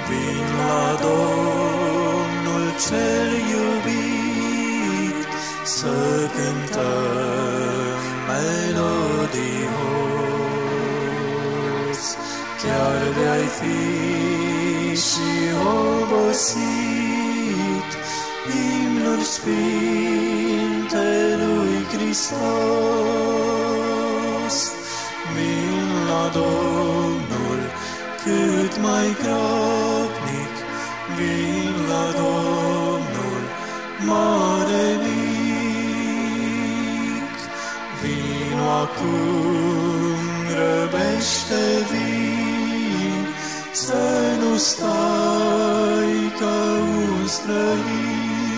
Vin la Domnul cel iubit, să cântăm melodios. Chiar de-ai fi și obosit, imnuri sfinte lui Hristos. Vin la Domnul cât mai grabnic, vin la Domnul mare mic. Vino acum, grăbește, vin, să nu stai ca un străin.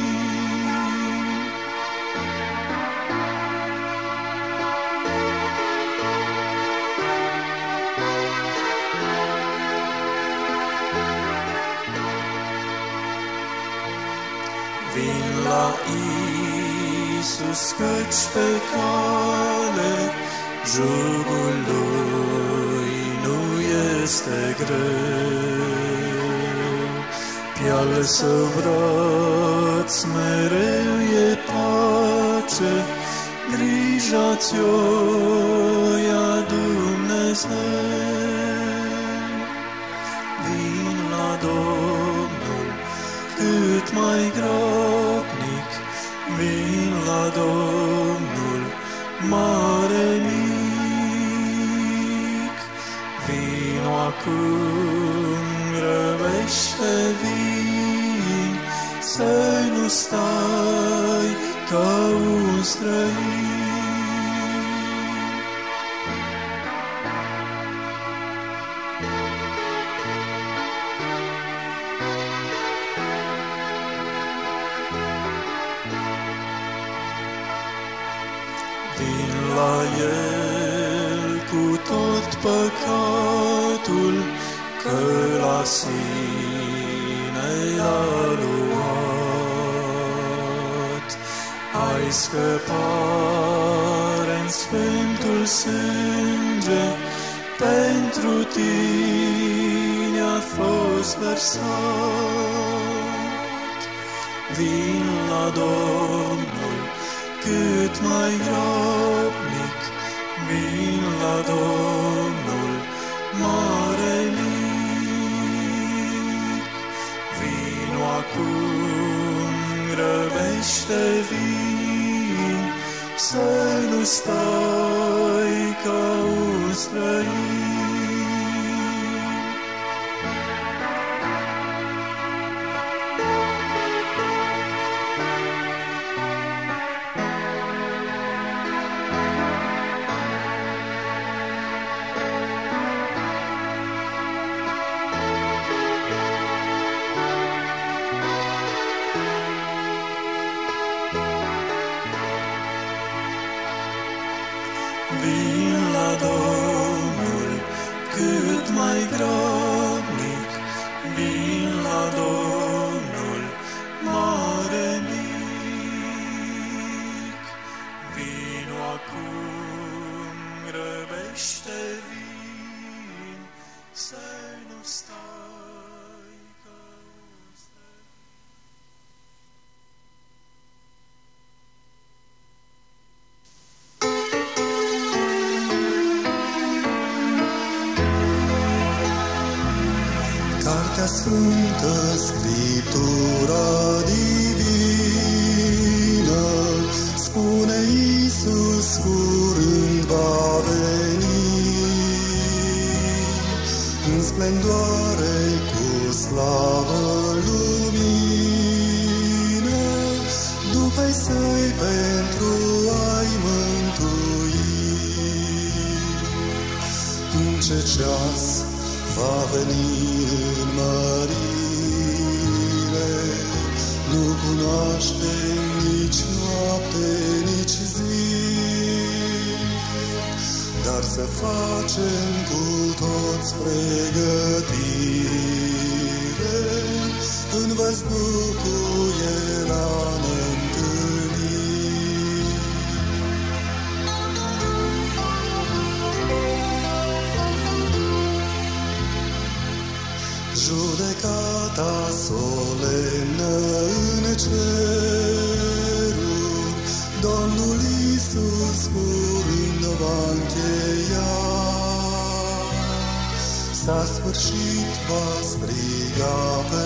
Vin la Iisus, căci pe cale jugul lui nu este greu. Pe-al său braț mereu e pace, grija ți-o ia Dumnezeu. Vin la Domnul cât mai grabnic, vin la Domnul mare mic. Vino acum, grăbește, vin, să nu stai ca un străin. Vin la El cu tot păcatul, că la sine l-a luat. Ai scăpare-n sfântul sânge, pentru tine a fost vărsat. Vin la Domnul cât mai grabnic, vin la Domnul mare mic. Vino acum, grăbește, vin, să nu stai ca un străin. Vin la Domnul cât mai grabnic, vin la Domnul mare mic. Vino acum, grăbește, vin, să nu stai ca un străin. Cartea Sfântă, Scriptura divină, spune Iisus curând va veni, în splendoare cu slavă lumină, după-i săi pentru a-i mântui. În ce ceas va veni în mărire, nu cunoaște nici noapte, nici zi, dar să facem cu toți pregătire, în văzduh cu El a ne întâlni. Judecata solemnă în ceruri, Domnul Iisus curând va încheia. S-a sfârșit, va striga pe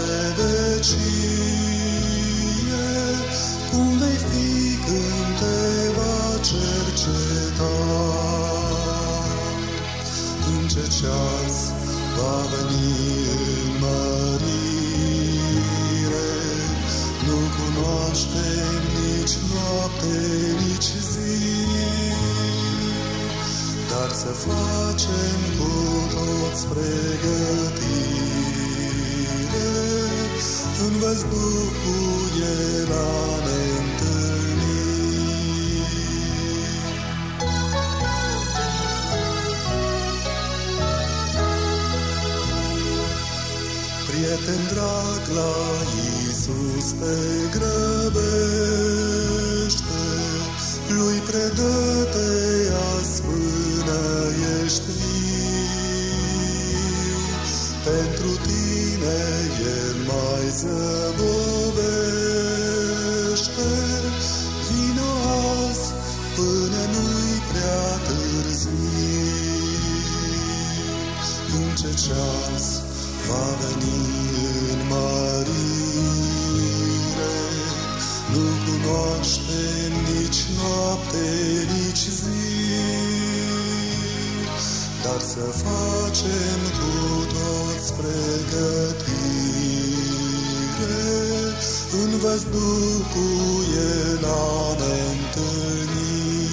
vecie, cum vei fi când te va cerceta. În ce ceas va veni înmărire, nu cunoaștem nici noapte, nici zi, dar să facem cu toți pregătire, în văzduh cu El a ne întâlni. Prieten drag, la Iisus te grăbește, Lui predă-te azi până ești viu. Pentru tine El mai zăbovește, vino azi până nu-i prea târziu. În ce ceas va veni înmărire, nu cunoaștem nici noapte, nici zi, dar să facem cu toți pregătire, în văzduh cu El a ne întâlni.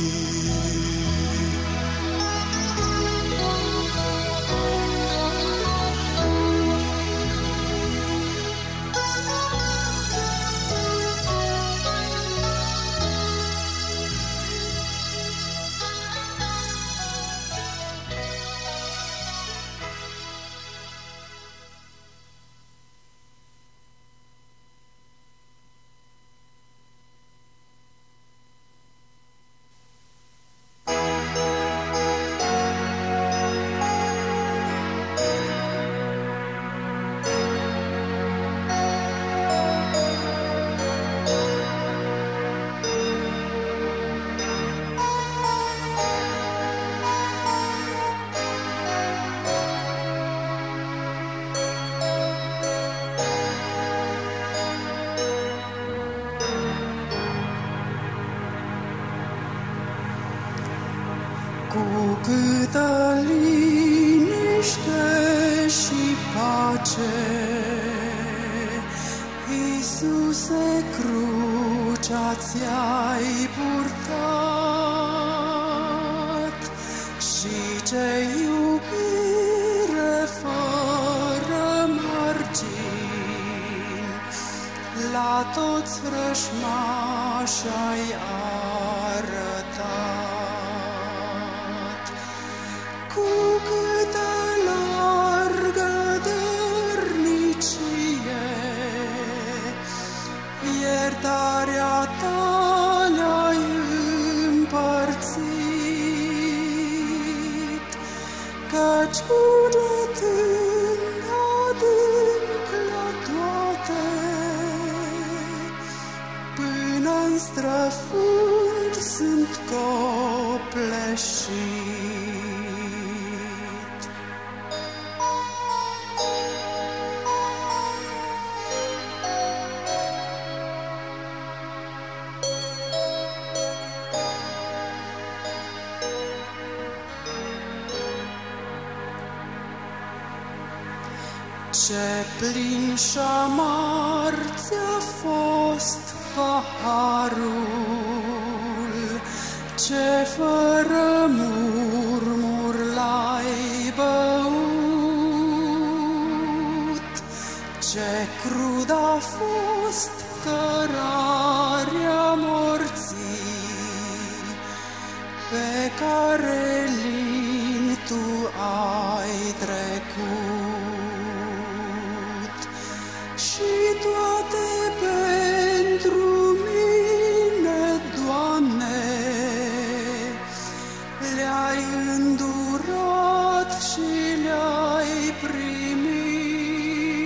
Cu câtă liniște și pace, Iisuse, crucea ți-ai purtat, și ce iubire fără margini la toți vrăjmași ai arătat. Cu câtă largă dărnicie, iertarea ta le-ai împărțit, căci cugetând adânc la toate, până-n străfund sunt copleșit. Ce plin și amar ți-a fost paharul, ce fără murmur l-ai băut, ce crud a fost cărarea morții, pe care lin tu ai trecut, și toate pentru mine, Doamne, le-ai îndurat și le-ai primit.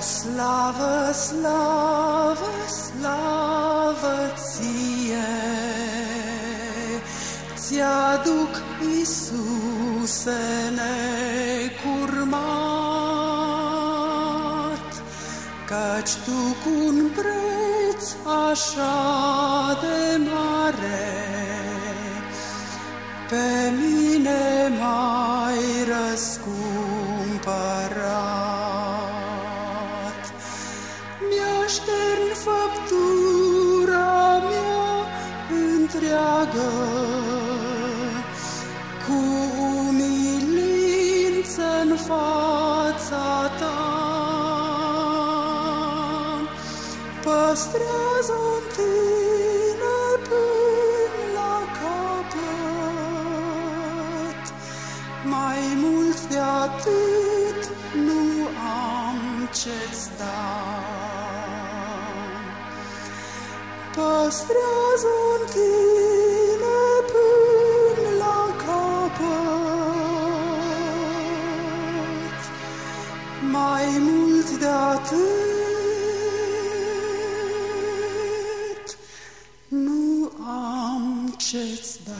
slavă, slavă, slavă ție, ți-aduc, Iisuse necurmat, căci tu cu-n preț așa de mare pe mine m-ai răscumpărat. Mi-aștern făptura mea întreagă, cu umilință-n fața ta. Păstrează-n tine până la capăt, mai mult de atât nu am ce-ți da. Păstrează-n tine până la capăt, mai mult de atât nu am ce-ți da.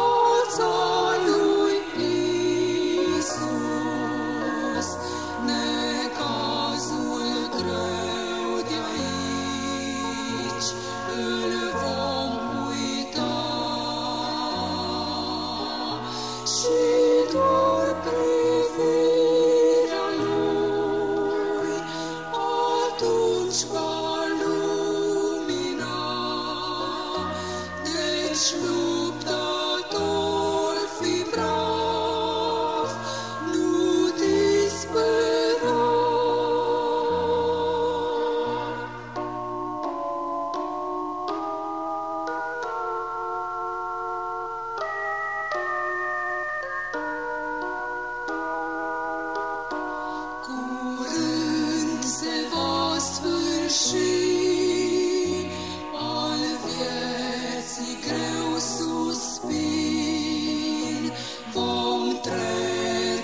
Ne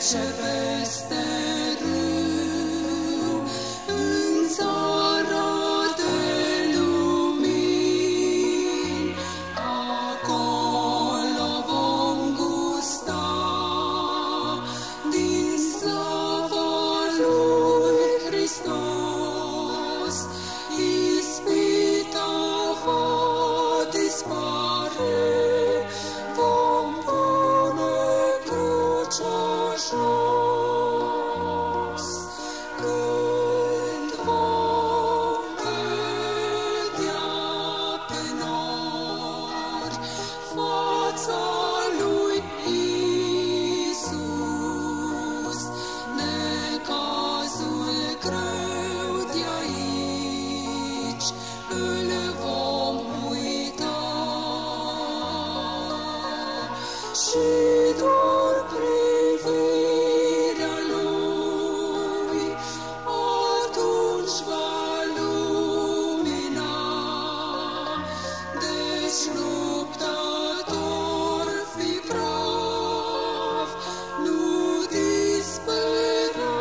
trece peste râu, în țara de lumini, acolo vom gusta din slava lui Hristos. Ispita va dispare, vom pune crucea jos. Când vom vedea pe nori fața lui Iisus, necazul greu de aici îl vom uita și doar privirea lui atunci va lumina. Deci luptător fi brav, nu dispera.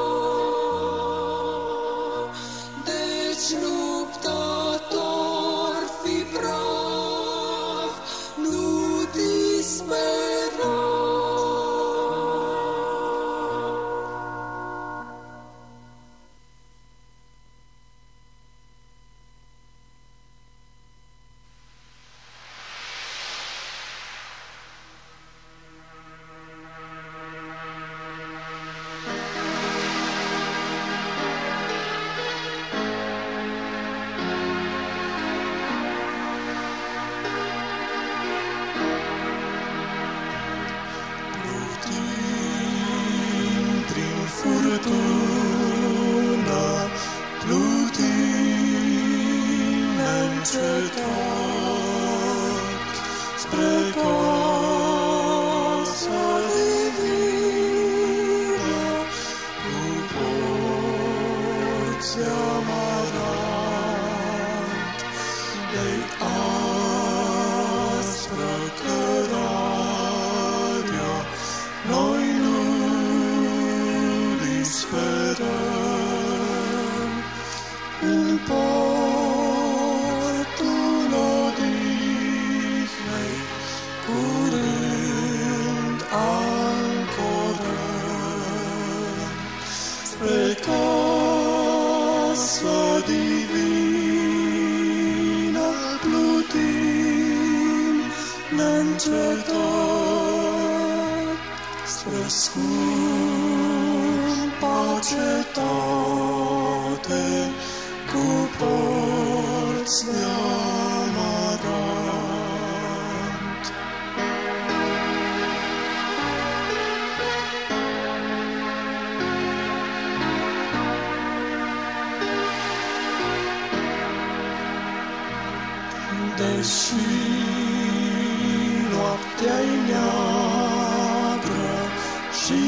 Deci luptător fi brav, nu dispera. Plutim prin furtună, plutim neîncetat spre casa divină, cu porți amaranti de-i aspră cărarea. Noi nu disperăm în portul odihnei, curând ancorăm spre casa divină, plutim neîncetat spre scumpa cetate, cu porți de amarant. Deși noaptea-i neagră și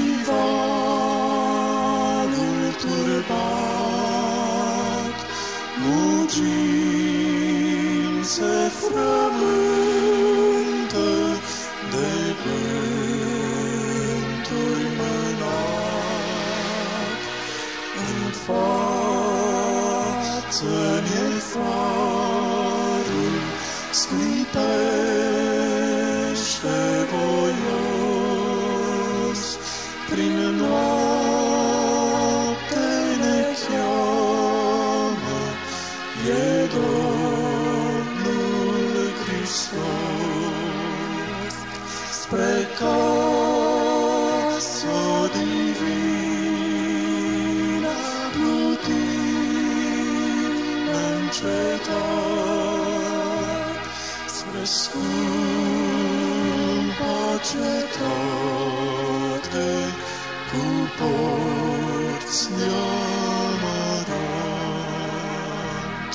valul turbat, mugind se frământă de vântul mânat. În față ne farul sclipește voios, prin noapte ne cheamă, e Domnul Hristos. Spre casa divină, plutim neîncetat spre scumpa cetate, cu porți de amarant.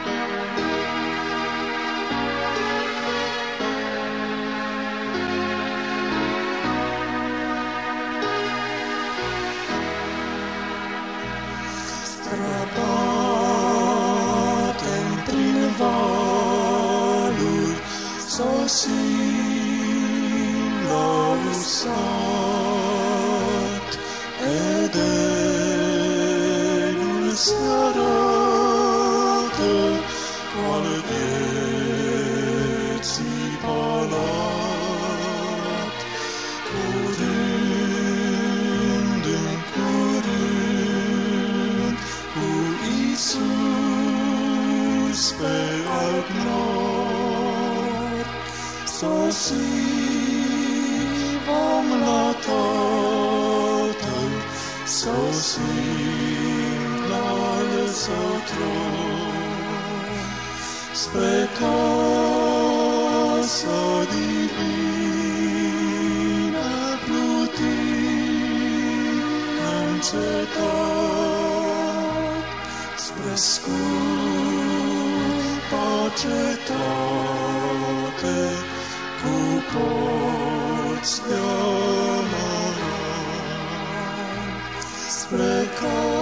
Străbatem prin valuri, sosim la usat, Edenul se arată al vieții palat, curând în curând, cu Iisus pe alb nor, sosim vom la Tatăl, sosim la El Său tron, spre casa divină plutim neîncetat, spre scumpa cetate cu porți de aur, spre casa